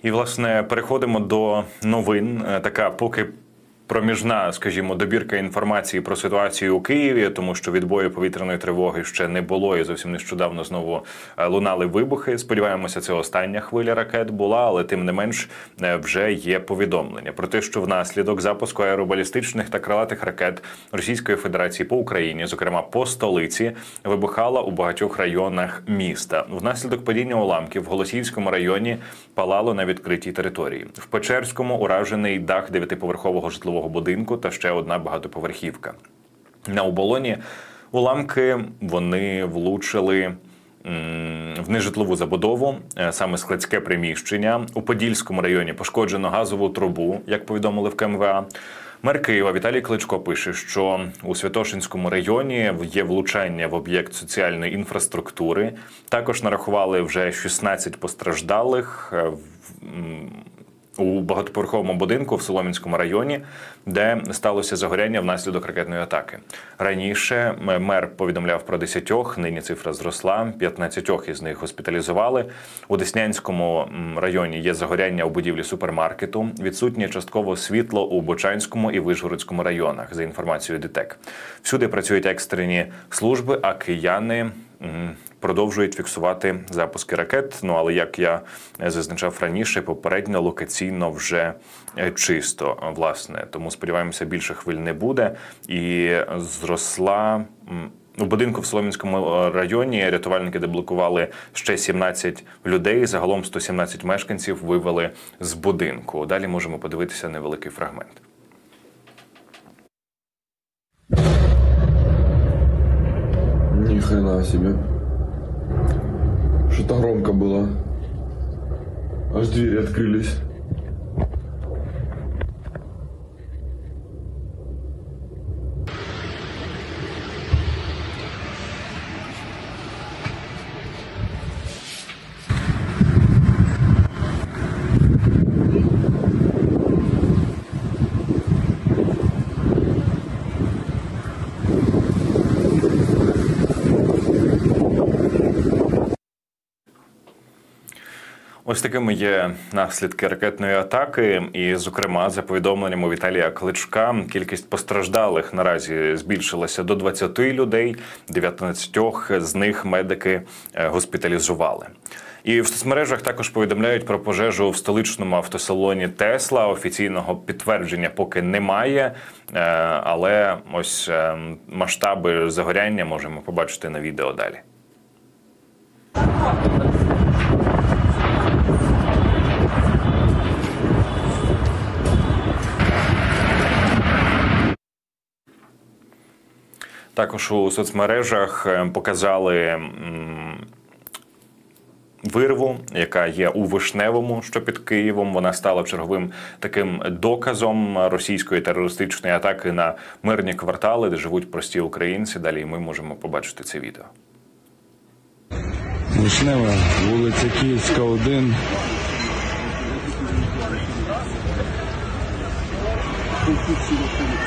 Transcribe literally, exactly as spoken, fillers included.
І, власне, переходимо до новин. Така поки проміжна, скажімо, добірка інформації про ситуацію у Києві, тому що відбою повітряної тривоги ще не було і зовсім нещодавно знову лунали вибухи. Сподіваємося, це остання хвиля ракет була, але тим не менш вже є повідомлення про те, що внаслідок запуску аеробалістичних та крилатих ракет Російської Федерації по Україні, зокрема по столиці, вибухала у багатьох районах міста. Внаслідок падіння уламків в Голосіївському районі палало на відкритій території. В Печерському уражений дах дев'ятиповерхового житлового будинку та ще одна багатоповерхівка. На Оболоні уламки вони влучили в нежитлову забудову, саме складське приміщення. У Подільському районі пошкоджено газову трубу, як повідомили в Ка Ем Ве А. Мер Києва Віталій Кличко пише, що у Святошинському районі є влучання в об'єкт соціальної інфраструктури. Також нарахували вже шістнадцять постраждалих у багатоповерховому будинку в Солом'янському районі, де сталося загоряння внаслідок ракетної атаки. Раніше мер повідомляв про десятьох, нині цифра зросла, п'ятнадцятьох із них госпіталізували. У Деснянському районі є загоряння у будівлі супермаркету, відсутнє частково світло у Бучанському і Вишгородському районах, за інформацією ДТЕК. Всюди працюють екстрені служби, а кияни продовжують фіксувати запуски ракет. Ну, але, як я зазначав раніше, попередньо локаційно вже чисто, власне. Тому, сподіваємося, більше хвиль не буде. І зросла... У будинку в Солом'янському районі рятувальники деблокували ще сімнадцять людей. Загалом сто сімнадцять мешканців вивели з будинку. Далі можемо подивитися невеликий фрагмент. Ни хрена себе. Что-то громко было. Аж двери открылись. Ось такими є наслідки ракетної атаки. І, зокрема, за повідомленнями Віталія Кличка, кількість постраждалих наразі збільшилася до двадцяти людей, дев'ятнадцятьох з них медики госпіталізували. І в соцмережах також повідомляють про пожежу в столичному автосалоні «Тесла». Офіційного підтвердження поки немає, але ось масштаби загоряння можемо побачити на відео далі. Також у соцмережах показали вирву, яка є у Вишневому, що під Києвом. Вона стала черговим таким доказом російської терористичної атаки на мирні квартали, де живуть прості українці. Далі ми можемо побачити це відео. Вишнева, вулиця Київська, один. Тут